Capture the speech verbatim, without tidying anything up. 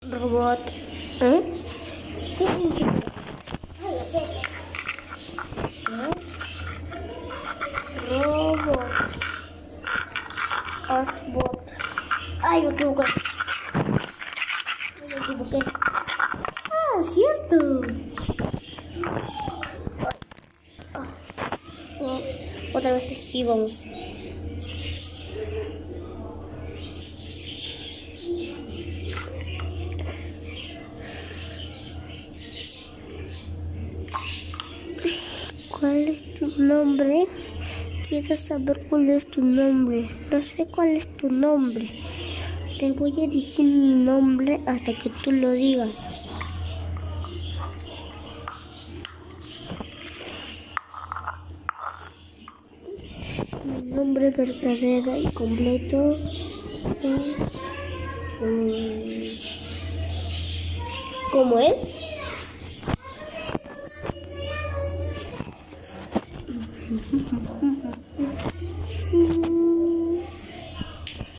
Robot. ¿Eh? ¿Qué significa? Ah, ya sé. Robot. Artbot. Ay, me equivoqué. Me equivoqué. Ah, cierto. Ah, no. Otra vez esquivamos. ¿Cuál es tu nombre? Quiero saber cuál es tu nombre. No sé cuál es tu nombre. Te voy a decir mi nombre hasta que tú lo digas. Mi nombre verdadero y completo es... Um, ¿Cómo es?